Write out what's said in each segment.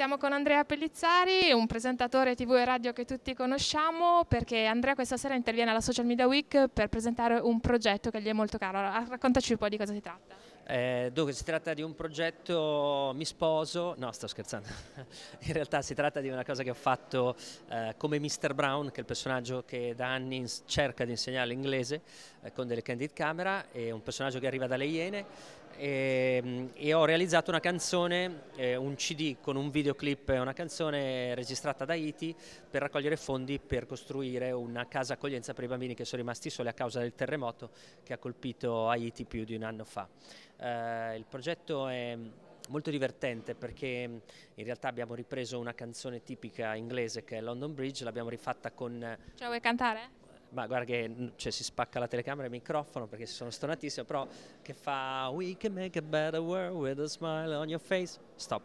Siamo con Andrea Pellizzari, un presentatore TV e radio che tutti conosciamo, perché Andrea questa sera interviene alla Social Media Week per presentare un progetto che gli è molto caro. Raccontaci un po' di cosa si tratta. Dunque si tratta di un progetto, mi sposo, no sto scherzando, in realtà si tratta di una cosa che ho fatto come Mr. Brown, che è il personaggio che da anni cerca di insegnare l'inglese con delle candid camera, è un personaggio che arriva dalle Iene e ho realizzato una canzone, un CD con un videoclip e una canzone registrata da Haiti per raccogliere fondi per costruire una casa accoglienza per i bambini che sono rimasti soli a causa del terremoto che ha colpito Haiti più di un anno fa. Il progetto è molto divertente perché in realtà abbiamo ripreso una canzone tipica inglese che è London Bridge, l'abbiamo rifatta con... Ce la vuoi cantare? Ma guarda che si spacca la telecamera e il microfono perché sono stonatissimo, però che fa We can make a better world with a smile on your face. Stop.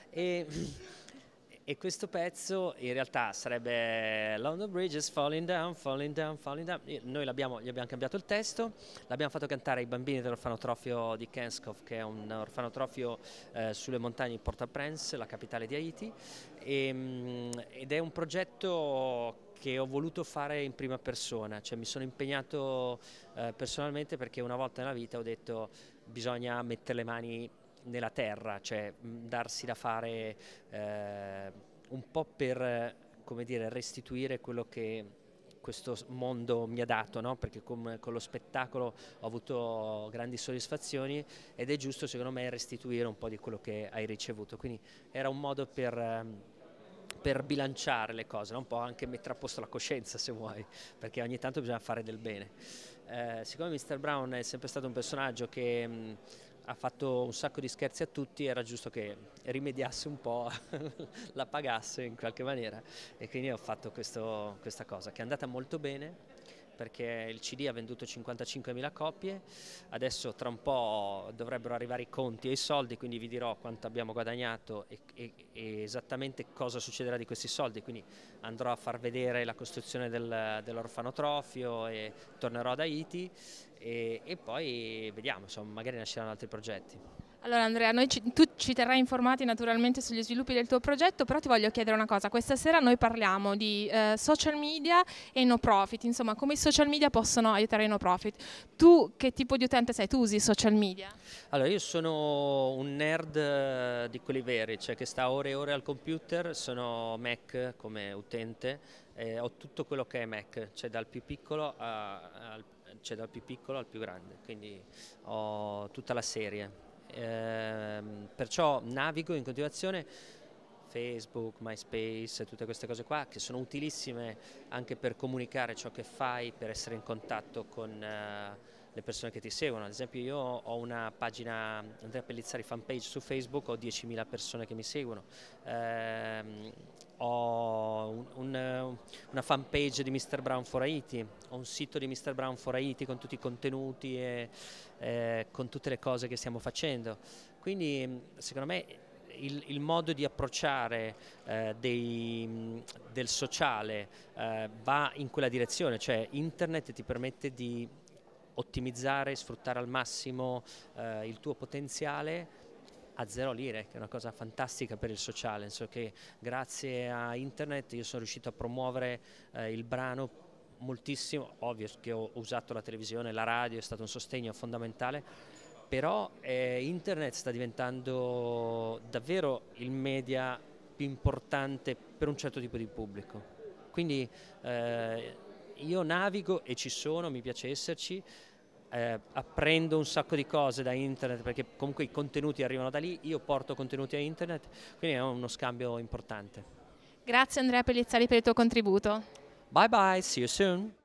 E questo pezzo in realtà sarebbe London Bridge is falling down, falling down, falling down. Noi gli abbiamo cambiato il testo, l'abbiamo fatto cantare ai bambini dell'orfanotrofio di Kenskov, che è un orfanotrofio sulle montagne di Port-au-Prince, la capitale di Haiti, ed è un progetto che ho voluto fare in prima persona, cioè mi sono impegnato personalmente perché una volta nella vita ho detto bisogna mettere le mani nella terra, cioè darsi da fare un po' per, come dire, restituire quello che questo mondo mi ha dato, no? Perché con lo spettacolo ho avuto grandi soddisfazioni ed è giusto secondo me restituire un po' di quello che hai ricevuto, quindi era un modo per bilanciare le cose, no? Un po' anche mettere a posto la coscienza se vuoi, perché ogni tanto bisogna fare del bene. Siccome Mr. Brown è sempre stato un personaggio che ha fatto un sacco di scherzi a tutti, era giusto che rimediasse un po', la pagasse in qualche maniera, e quindi ho fatto questa cosa che è andata molto bene perché il CD ha venduto 55.000 copie, adesso tra un po' dovrebbero arrivare i conti e i soldi, quindi vi dirò quanto abbiamo guadagnato e esattamente cosa succederà di questi soldi, quindi andrò a far vedere la costruzione dell'orfanotrofio e tornerò ad Haiti e poi vediamo, insomma, magari nasceranno altri progetti. Allora Andrea, tu ci terrai informati naturalmente sugli sviluppi del tuo progetto, però ti voglio chiedere una cosa. Questa sera noi parliamo di social media e no profit, insomma come i social media possono aiutare i no profit. Tu che tipo di utente sei? Tu usi i social media? Allora, io sono un nerd di quelli veri, cioè che sta ore e ore al computer, sono Mac come utente, ho tutto quello che è Mac, cioè dal più piccolo al più grande, quindi ho tutta la serie. Perciò navigo in continuazione Facebook, MySpace, tutte queste cose qua che sono utilissime anche per comunicare ciò che fai, per essere in contatto con le persone che ti seguono. Ad esempio io ho una pagina Andrea Pellizzari fanpage su Facebook, ho 10.000 persone che mi seguono, ho una fanpage di Mr. Brown for Haiti, ho un sito di Mr. Brown for Haiti con tutti i contenuti e con tutte le cose che stiamo facendo, quindi secondo me il modo di approcciare del sociale va in quella direzione, cioè internet ti permette di ottimizzare, sfruttare al massimo il tuo potenziale a 0 lire, che è una cosa fantastica per il sociale, nel senso che grazie a internet io sono riuscito a promuovere il brano moltissimo, ovvio che ho usato la televisione, la radio, è stato un sostegno fondamentale, però internet sta diventando davvero il media più importante per un certo tipo di pubblico, quindi io navigo e ci sono, mi piace esserci, apprendo un sacco di cose da internet perché comunque i contenuti arrivano da lì, io porto contenuti a internet, quindi è uno scambio importante. Grazie Andrea Pellizzari per il tuo contributo. Bye bye, see you soon!